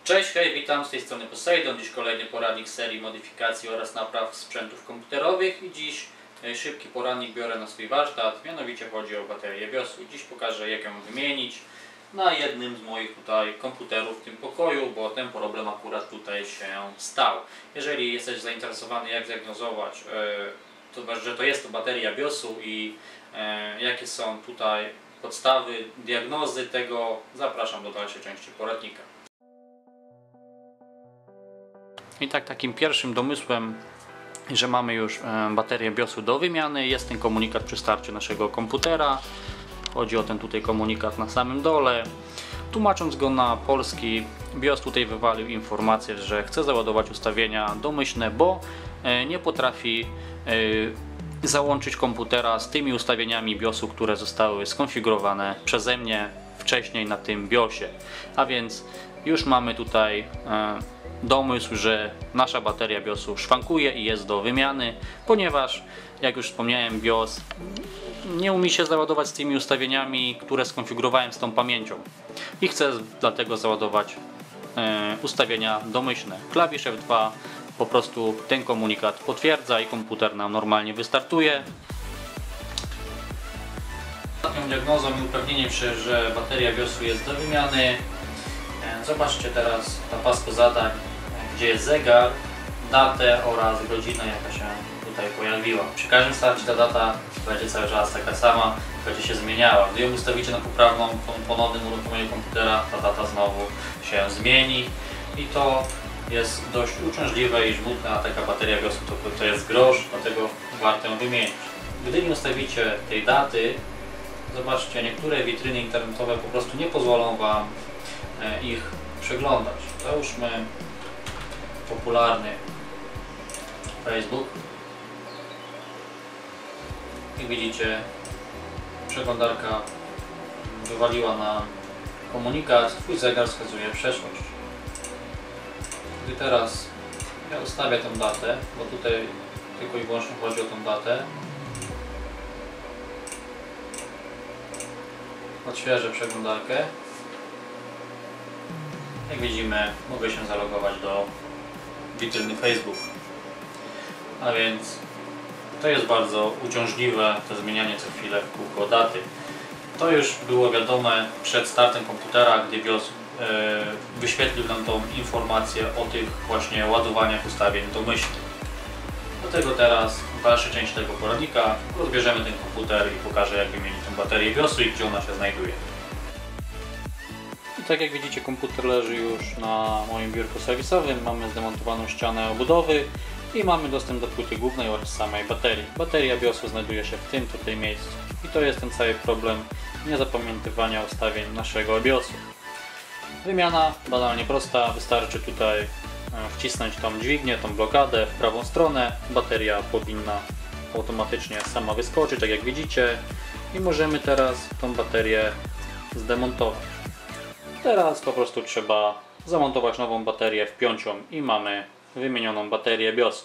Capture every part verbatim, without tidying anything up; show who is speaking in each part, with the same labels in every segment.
Speaker 1: Cześć, hej, witam, z tej strony Poseidon. Dziś kolejny poradnik serii modyfikacji oraz napraw sprzętów komputerowych i dziś szybki poradnik biorę na swój warsztat, mianowicie chodzi o baterię biosu. Dziś pokażę, jak ją wymienić na jednym z moich tutaj komputerów w tym pokoju, bo ten problem akurat tutaj się stał. Jeżeli jesteś zainteresowany, jak zdiagnozować, to, że to jest to bateria biosu i jakie są tutaj podstawy diagnozy tego, zapraszam do dalszej części poradnika. I tak, takim pierwszym domysłem, że mamy już baterię biosu do wymiany, jest ten komunikat przy starcie naszego komputera. Chodzi o ten tutaj komunikat na samym dole. Tłumacząc go na polski, BIOS tutaj wywalił informację, że chce załadować ustawienia domyślne, bo nie potrafi załączyć komputera z tymi ustawieniami biosu, które zostały skonfigurowane przeze mnie wcześniej na tym biosie. A więc już mamy tutaj domysł, że nasza bateria biosu szwankuje i jest do wymiany, ponieważ, jak już wspomniałem, BIOS nie umie się załadować z tymi ustawieniami, które skonfigurowałem z tą pamięcią. I chcę dlatego załadować e, ustawienia domyślne. Klawisz F dwa po prostu ten komunikat potwierdza i komputer nam normalnie wystartuje. Ostatnią diagnozą i upewnieniem się, że bateria biosu jest do wymiany. Zobaczcie teraz na pasku zadań, gdzie jest zegar, datę oraz godzinę, jaka się tutaj pojawiła. Przy każdym starcie ta data będzie cały czas taka sama, będzie się zmieniała. Gdy ją ustawicie na poprawną, ponownym uruchomieniu komputera, ta data znowu się zmieni i to jest dość uciążliwe i żmudne, a taka bateria biosu to, to jest grosz, dlatego warto ją wymienić. Gdy nie ustawicie tej daty, zobaczcie, niektóre witryny internetowe po prostu nie pozwolą Wam ich przeglądać. Załóżmy popularny Facebook. Jak widzicie, przeglądarka wywaliła nam komunikat, Twój zegar wskazuje przeszłość. Gdy teraz ja ustawię tę datę, bo tutaj tylko i wyłącznie chodzi o tę datę, odświeżę przeglądarkę. Jak widzimy, mogę się zalogować do witryny Facebook. A więc to jest bardzo uciążliwe, to zmienianie co chwilę w kółko daty. To już było wiadome przed startem komputera, gdy BIOS yy, wyświetlił nam tą informację o tych właśnie ładowaniach ustawień domyślnych. Dlatego teraz w dalszej części tego poradnika rozbierzemy ten komputer i pokażę, jak wymienić tę baterię biosu i gdzie ona się znajduje. I tak jak widzicie, komputer leży już na moim biurku serwisowym, mamy zdemontowaną ścianę obudowy i mamy dostęp do płyty głównej oraz samej baterii. Bateria biosu znajduje się w tym tutaj miejscu i to jest ten cały problem niezapamiętywania ustawień naszego biosu. Wymiana banalnie prosta, wystarczy tutaj wcisnąć tą dźwignię, tą blokadę w prawą stronę, bateria powinna automatycznie sama wyskoczyć, tak jak widzicie, i możemy teraz tą baterię zdemontować. Teraz po prostu trzeba zamontować nową baterię, wpiąć ją i mamy wymienioną baterię biosu.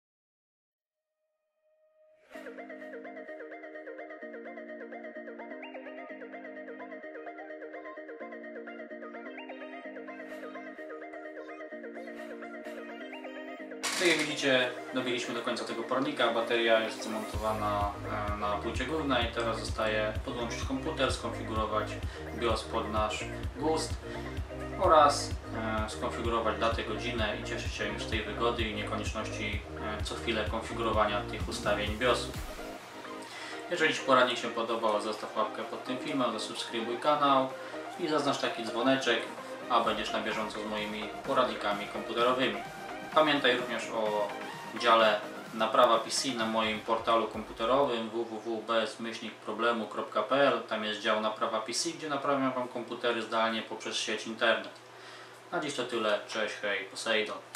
Speaker 1: Tak jak widzicie, dobiliśmy do końca tego poradnika. Bateria jest zamontowana na płycie głównej. Teraz zostaje podłączyć komputer, skonfigurować BIOS pod nasz gust oraz skonfigurować datę, godzinę i cieszyć się już z tej wygody i niekonieczności co chwilę konfigurowania tych ustawień biosu. Jeżeli Ci poradnik się podobał, zostaw łapkę pod tym filmem, zasubskrybuj kanał i zaznacz taki dzwoneczek, a będziesz na bieżąco z moimi poradnikami komputerowymi. Pamiętaj również o dziale naprawa P C na moim portalu komputerowym w w w kropka bez myślnik problemu kropka p l. Tam jest dział naprawa P C, gdzie naprawiam Wam komputery zdalnie poprzez sieć internet. Na dziś to tyle. Cześć, hej, Poseidon.